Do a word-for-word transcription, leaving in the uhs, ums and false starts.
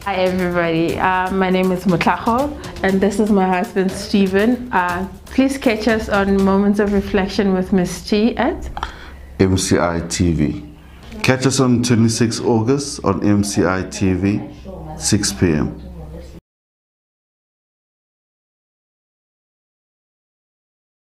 Hi everybody, uh, my name is Mutlaho and this is my husband Stephen. Uh, please catch us on Moments of Reflection with Miss T at M C I T V. Catch us on twenty-sixth of August on M C I T V, six p m